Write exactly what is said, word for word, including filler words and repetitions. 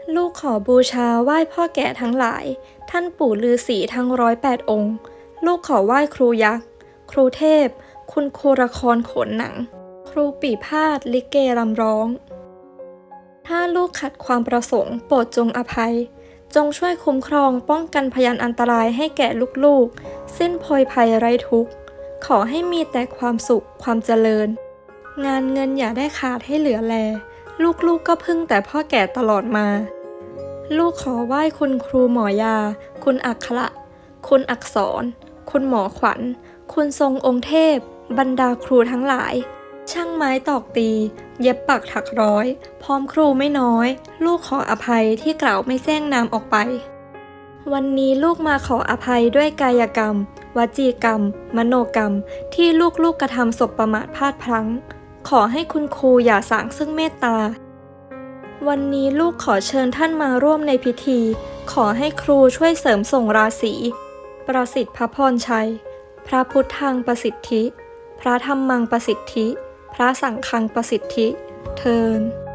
ลูกขอบูชาไหว้พ่อแก่ทั้งหลายท่านปู่ฤาษีทั้งร้อยแปดองค์ลูกขอไหว้ครูยักษ์ครูเทพคุณครูละครโขนหนังครูปี่พาทย์ลิเกรำร้องถ้าลูกขัดความประสงค์โปรดจงอภัยจงช่วยคุ้มครองป้องกันพยานอันตรายให้แก่ลูกๆสิ้นโพยภัยไร้ทุกข์ขอให้มีแต่ความสุขความเจริญงานเงินอย่าได้ขาดให้เหลือแลลูกๆ ก, ก็พึ่งแต่พ่อแก่ตลอดมาลูกขอไหว้คุณครูหมอยาคุณอักขระคุณอักษรคุณหมอขวัญคุณทรงองค์เทพบรรดาครูทั้งหลายช่างไม้ตอกตีเย็บปักถักร้อยพร้อมครูไม่น้อยลูกขออภัยที่กล่าวไม่แจ้งนามออกไปวันนี้ลูกมาขออภัยด้วยกายกรรมวจีกรรมมโนกรรมที่ลูกๆกระทำสบประมาทพลาดพลั้งขอให้คุณครูอย่าสางซึ่งเมตตาวันนี้ลูกขอเชิญท่านมาร่วมในพิธีขอให้ครูช่วยเสริมส่งราศีประสิทธิ์พระพรชัยพระพุทธังประสิทธิพระธรรมังประสิทธิพระสังฆังประสิทธิเทอญ